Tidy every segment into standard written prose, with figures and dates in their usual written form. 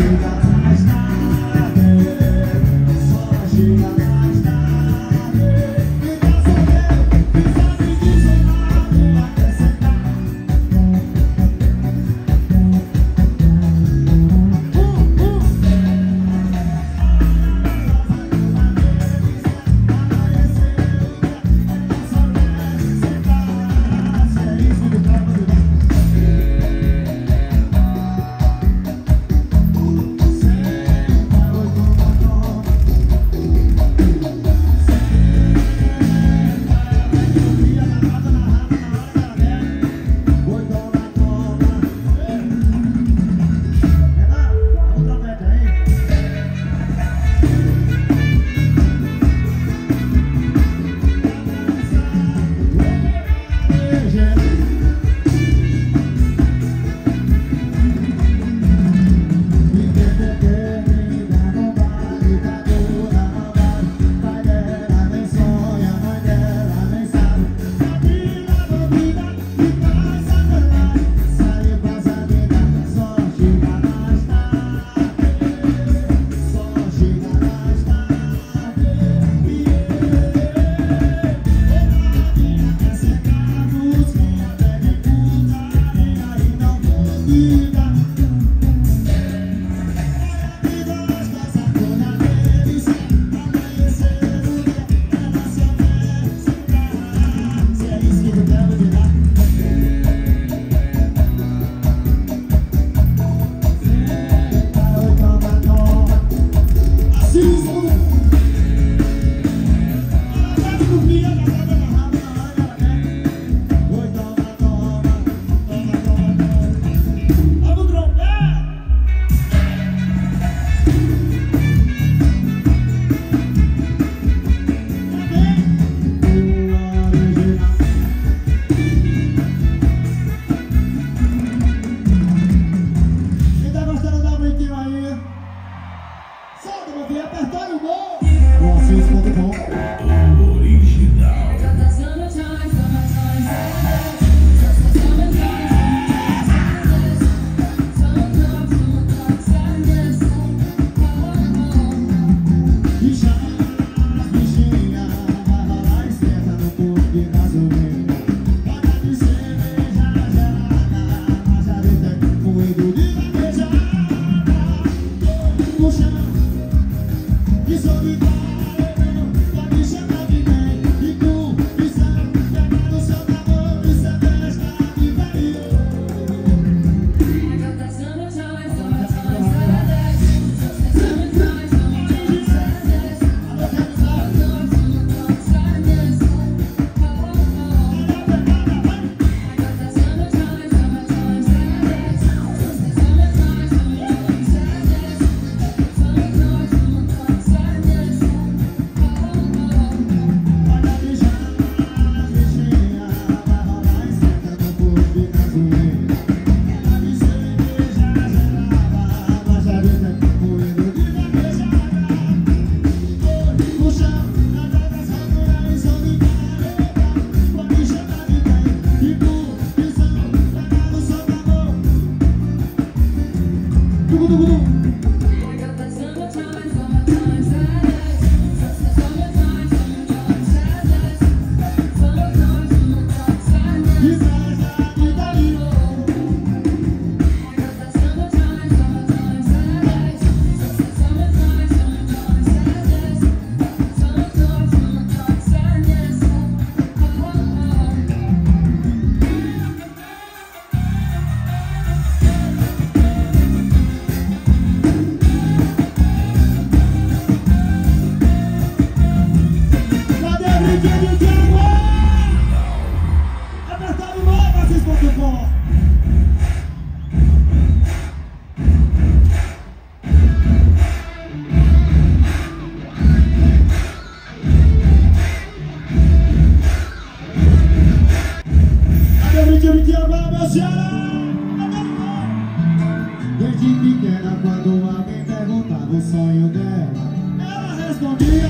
Desde pequena, quando alguém perguntava o sonho dela, ela respondia,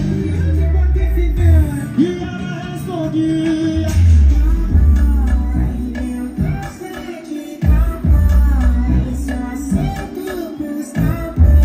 e ela respondia. Eu sei que papai só aceito pros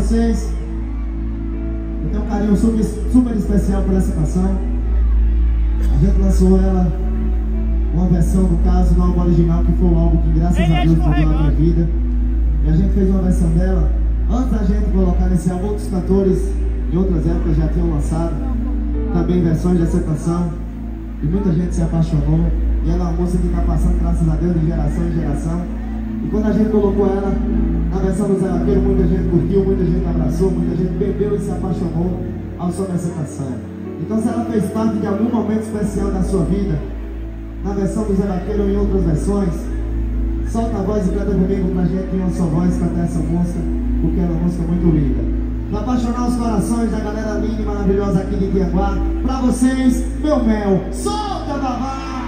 vocês. Eu tenho um carinho super especial por essa canção. A gente lançou ela, uma versão do caso, no álbum original, que foi um álbum que graças a Deus mudou a minha vida. E a gente fez uma versão dela. Antes da gente colocar nesse álbum, outros cantores em outras épocas já tinham lançado também versões dessa canção. E muita gente se apaixonou. E ela é uma música que está passando, graças a Deus, de geração em geração. E quando a gente colocou ela na versão do Zé Vaqueiro, muita gente curtiu, muita gente abraçou, muita gente bebeu e se apaixonou ao som dessa canção. Então, se ela fez parte de algum momento especial da sua vida, na versão do Zé Vaqueiro ou em outras versões, solta a voz e canta comigo pra gente em uma só voz cantar essa música, porque é uma música muito linda. Pra apaixonar os corações da galera linda e maravilhosa aqui de Tianguá, pra vocês, meu mel, solta, babá!